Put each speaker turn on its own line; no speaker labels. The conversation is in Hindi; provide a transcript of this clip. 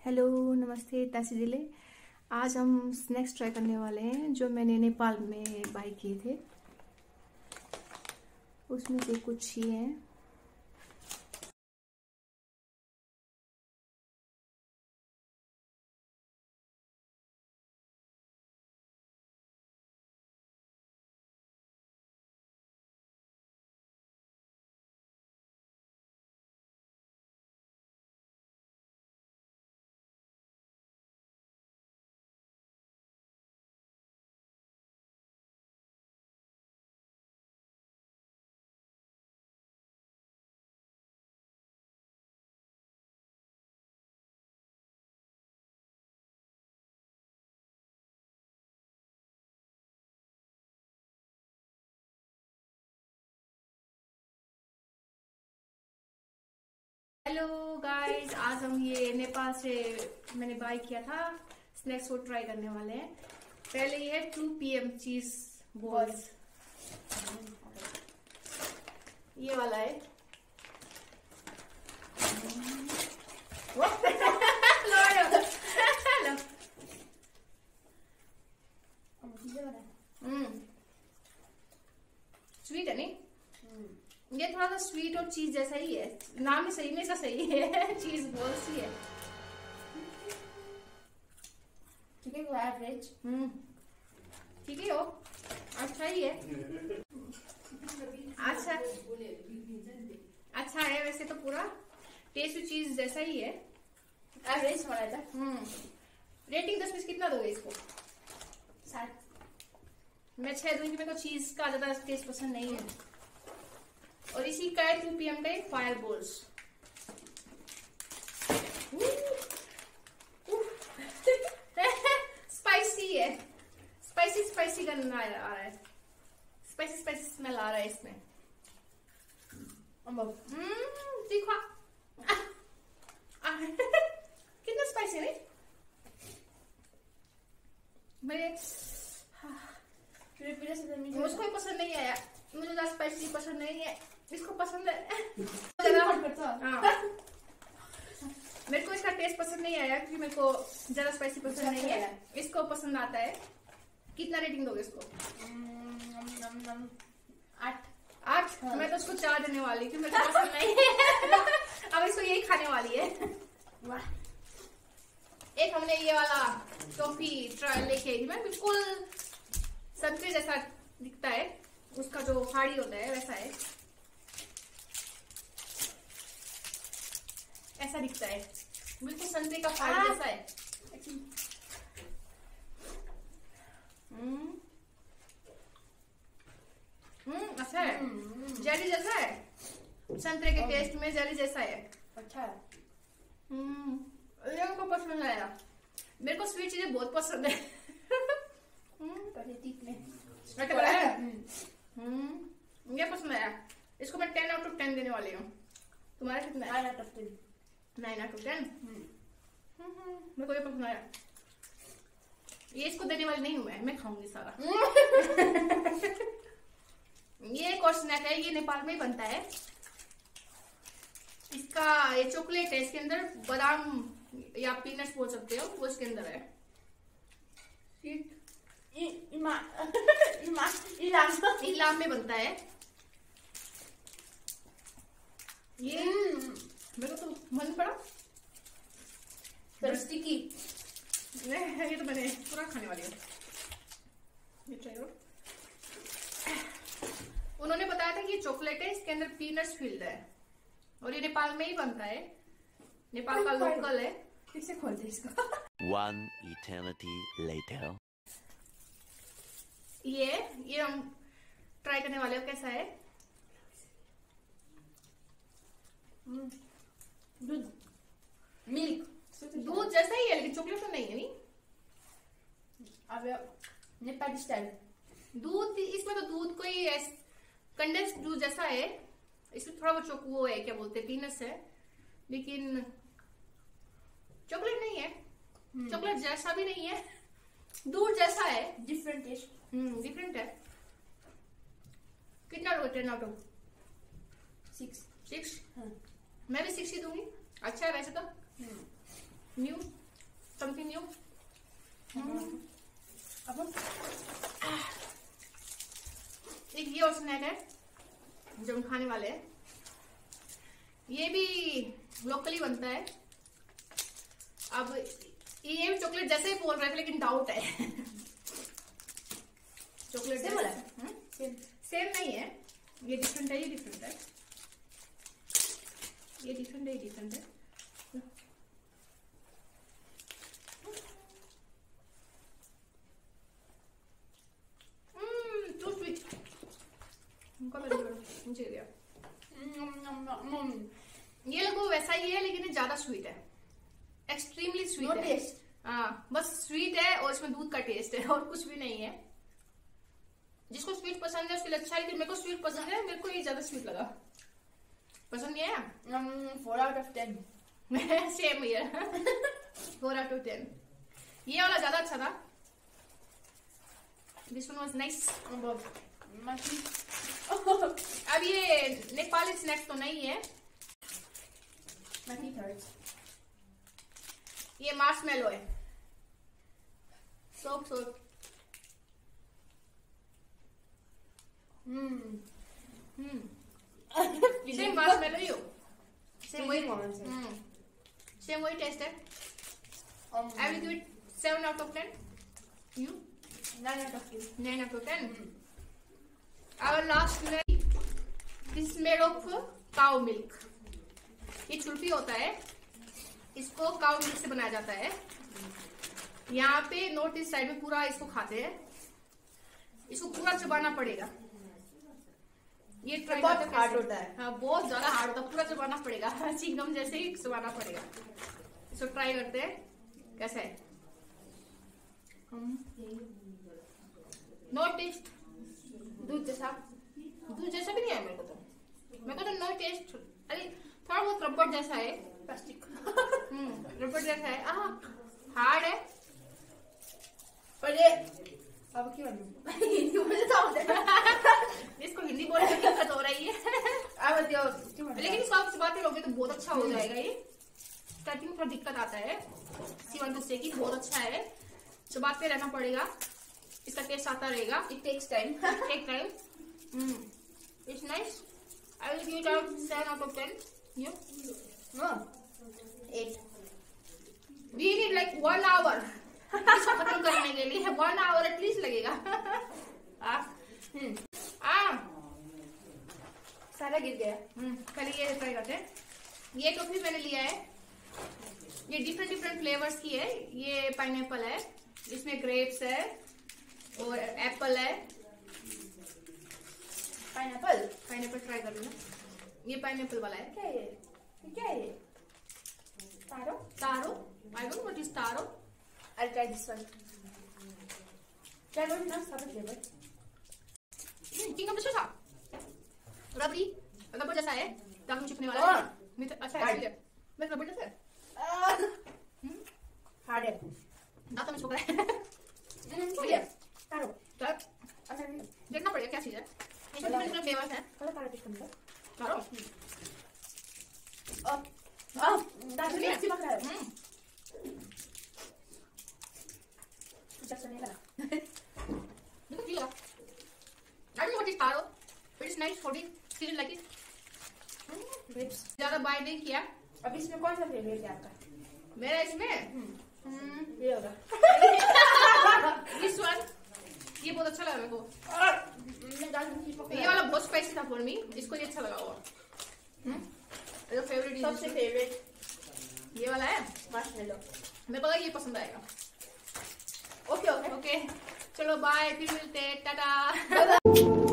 हेलो, नमस्ते तासी दिले। आज हम स्नैक्स ट्राई करने वाले हैं जो मैंने नेपाल में बाय किए थे। उसमें से कुछ ही हैं। हेलो गाइस, आज हम ये नेपाल से मैंने बाय किया था स्नैक्स को ट्राई करने वाले हैं। पहले ये है 2 PM चीज बॉल्स, ये वाला है। स्वीट है नहीं? ये थोड़ा सा स्वीट और चीज जैसा ही है, नाम ही सही में इसका सही है। चीज बॉल्स ही है।
ठीक है, वो एवरेज।
ठीक है, हो अच्छा ही है। अच्छा है वैसे तो, पूरा टेस्ट चीज जैसा ही है।
एवरेज हो रहा था।
रेटिंग 10 में से कितना दोगे इसको?
7।
मैं 6 दूंगी। मेरे को चीज का ज्यादा टेस्ट पसंद नहीं है। और इसी का है 2 PM का फायर बॉल्स। स्पाइसी है, स्पाइसी करना आ रहा है। स्पाइसी स्मेल आ रहा है इसमें। तीखा। कितना स्पाइसी नहीं? मुझको पसंद नहीं आया। मुझे ज्यादा स्पाइसी पसंद नहीं है। इसको पसंद है। मेरे को इसका टेस्ट पसंद नहीं आया क्योंकि मेरे को ज्यादा स्पाइसी पसंद नहीं है। इसको पसंद आता है। कितना रेटिंग दोगे इसको? 8। मैं तो उसको 4 देने वाली क्योंकि मेरे को पसंद नहीं है। अब इसको यही खाने वाली है। एक हमने ये वाला टॉफी ट्रायल लेके आई थी मैं, बिल्कुल संतरे जैसा दिखता है। उसका जो फाड़ी होता है वैसा है, ऐसा दिखता है। बिल्कुल संतरे का फाड़ी जैसा है। अच्छा है। जेली जैसा है। संतरे के टेस्ट में जेली जैसा है।
अच्छा है।
ये मेरे को पसंद आया। मेरे को स्वीट चीजें बहुत पसंद है। ये पसंद आया। इसको मैं 10 out of 10 देने वाली हूँ। तुम्हारा कितना है?
9 out of 10।
9 out of 10। मेरे को ये पसंद आया। ये इसको देने वाली नहीं हूँ मैं खाऊंगी सारा। ये एक और स्नैक है, ये नेपाल में ही बनता है। इसका ये चॉकलेट है, इसके अंदर बादाम या पीनट्स बोल सकते हो, वो इसके अंदर है। इलाम में बनता है ये। मेरे को तो मन पड़ा
स्टिकी।
ये तो मैंने पूरा खाने वाली हूँ। ये ट्राई करो। उन्होंने बताया था कि ये चॉकलेट है, इसके अंदर पीनट्स फिल्ड है और ये नेपाल में ही बनता है। नेपाल का लोकल है।
फिर से खोलते इसको।
One eternity later.
ये हम ट्राई करने वाले हो, कैसा है?
दूध, मिल्क,
दूध जैसा ही है लेकिन चॉकलेट तो नहीं है। नहीं,
अब नेपाली स्टाइल
दूध। इसमें तो दूध कोई कंडेंस दूध जैसा है। इसमें थोड़ा वो है, क्या बोलते हैं, पीनट्स है, लेकिन चॉकलेट नहीं है। चॉकलेट जैसा भी नहीं है, दूध जैसा है।
Different test.
डिफरेंट है। कितना दोगे 10 out of
6?
6? मैं भी 6 ही दूंगी। अच्छा है वैसे तो। New, something new.
अब
एक ये और स्नैक है जो हम खाने वाले हैं। ये भी लोकली बनता है। अब ये भी चॉकलेट जैसे ही बोल रहे थे, लेकिन डाउट है। चॉकलेट
सेम वाला है?
सेम नहीं है, ये डिफरेंट है, ये डिफरेंट है, ये डिफरेंट है, ये डिफरेंट है। Too sweet. मुझे दिया ये लगभग वैसा ही है, लेकिन ये ज्यादा स्वीट है, एक्सट्रीमली स्वीट है।
टेस्ट।
हाँ, बस स्वीट है और इसमें दूध का टेस्ट है और कुछ भी नहीं है। जिसको स्वीट पसंद है उसके लिए अच्छा है, लेकिन मेरे को स्वीट पसंद है, मेरे को ये ज्यादा स्वीट लगा। पसंद नहीं है?
4 out of 10।
Same here. 4 out of 10। ये वाला ज्यादा अच्छा था। This one was nice. अब ये नेपाली स्नैक्स तो नहीं है, ये मार्शमेलो है। सोप सेम मार्शमेलो ही हो, सेम वही सेम वही टेस्ट है। I will give it 7 out of 10। You?
9 out of 10।
9 out of 10। Our last snack is made of cow milk। ये छुर्पी होता है, इसको काउ मिल्क से बनाया जाता है। यहाँ पे नॉर्थ ईस्ट साइड में पूरा इसको खाते हैं। इसको पूरा चबाना पड़ेगा। ये ट्राई
बहुत हार्ड होता है।
हाँ, बहुत ज्यादा हार्ड होता है, पूरा चबाना पड़ेगा। चिंगम जैसे ही चबाना पड़ेगा। इसको ट्राई करते हैं कैसा है। नो टेस्ट, दूध जैसा भी नहीं है मेरे को तो नो टेस्ट। अरे थोड़ा बहुत रबड़ जैसा है,
प्लास्टिक।
रबड़ जैसा है। हार्ड है।
पर ये अब क्यों हिंदी बोलते तो
इसको हिंदी बोलने में दिक्कत हो रही है। लेकिन इसको आप चबाते रहोगे तो बहुत अच्छा हो जाएगा। ये स्टार्टिंग में थोड़ा दिक्कत आता है, सीवन से कि बहुत अच्छा है, चबाते रहना पड़ेगा, इसका टेस्ट आता रहेगा।
It takes time।
Take time। It's nice। I will give it 7 out of 10। You?
8।
We need like 1 hour इसको खत्म करने के लिए। 1 hour एटलीस्ट लगेगा।
सारा गिर गया।
पहले ये ट्राई करते हैं। ये टॉफी मैंने लिया है, ये डिफरेंट फ्लेवर्स की है। ये पाइनएप्पल है, इसमें ग्रेप्स है और एप्पल है। पाइनएप्पल ट्राई कर लेना। ये पाइनएप्पल वाला है।
क्या है ये?
तारो। I don't know what is taro।
I'll try this one। Try one now, सब flavor।
चिंगम जैसा था, रबड़ जैसा है, दांतों में चिपकने वाला है। मीठा अच्छा है, इसलिए मैं रबड़ जैसा है।
हार्ड है,
दांतों में चिपक रहा है।
बढ़िया। तारो।
अच्छा देखना पड़ेगा क्या चीज है। इसमें डिफरेंट फ्लेवर्स हैं।
तारो टेस्ट करना।
तारो
दांतों में चिपक रहा है। जैसा नहीं लगा।
देखो क्यों लगा। I don't know what is taro, but it's nice for it। Feel like it।
Grapes।
ज्यादा बाय नहीं किया।
अब इसमें कौन सा फ्लेवर है आपका?
मेरा इसमें
ये होगा।
This one, ये बहुत अच्छा लगा मेरे को।
ये
ये वाला बहुत स्पाइसी था फॉर मी, इसको ये अच्छा लगा हुआ। फेवरेट
सबसे फेवरेट
ये वाला है
मार्शमेलो।
मेरे को लगा ये पसंद आएगा।
ओके
ओके चलो बाय, फिर मिलते हैं, टाटा।